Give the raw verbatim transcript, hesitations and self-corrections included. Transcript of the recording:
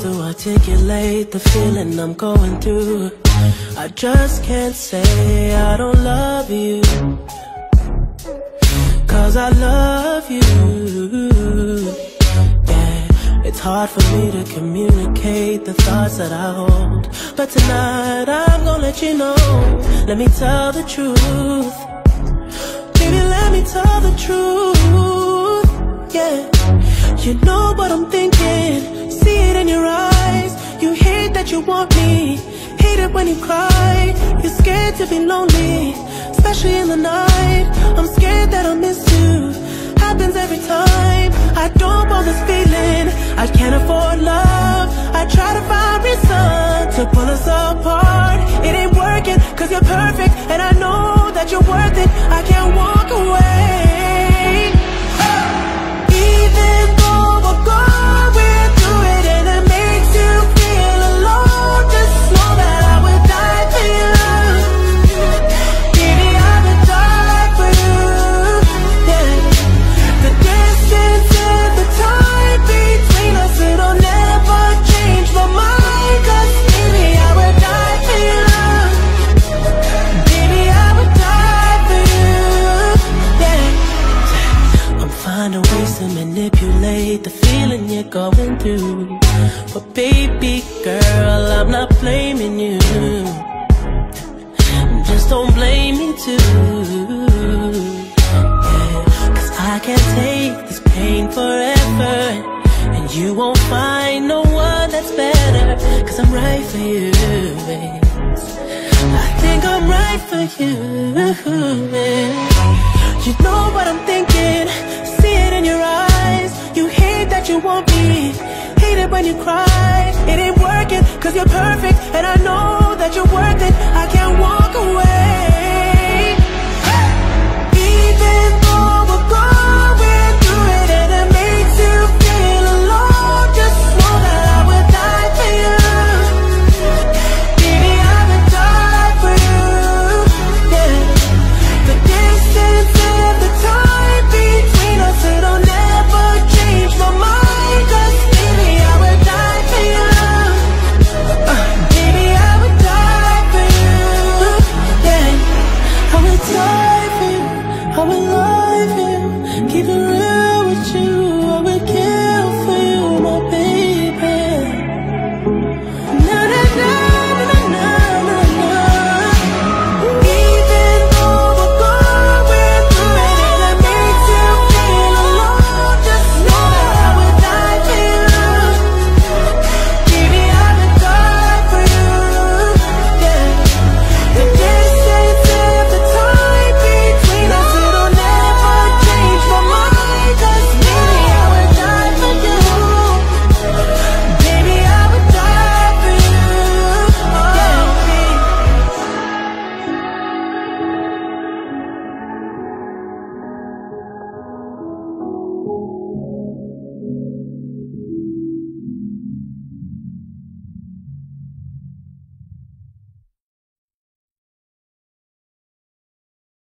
to articulate the feeling I'm going through. I just can't say I don't love you, 'cause I love you. Yeah, it's hard for me to communicate the thoughts that I hold, but tonight I'm gonna let you know. Let me tell the truth. Baby, let me tell the truth. Yeah, you know what I'm thinking, see it in your eyes. You hate that you want me, hate it when you cry. You're scared to be lonely, especially in the night. I'm scared that I'll miss you, happens every time. I don't want this feeling, I can't afford love. I try to find reason to pull us apart. It ain't working, 'cause you're perfect, and I know that you're worth it. I can't walk away. Even though we're going through it and it makes you feel alone, just know that I would die for you. Baby, I would die for you. Yeah. The distance and the time between us, it'll never change my mind. 'Cause baby, I would die for you. Baby, I would die for you. Yeah. I'm finding ways to manipulate the feeling you're going through, but baby girl, I'm not blaming you. Just don't blame me too. Yeah, 'cause I can't take this pain forever, and you won't find no one that's better. 'Cause I'm right for you, babe. I think I'm right for you. You know what I'm thinking, see it in your eyes. You hate that you want me, hate it when you cry. It ain't working, 'cause you're perfect, and I know that you're worth it.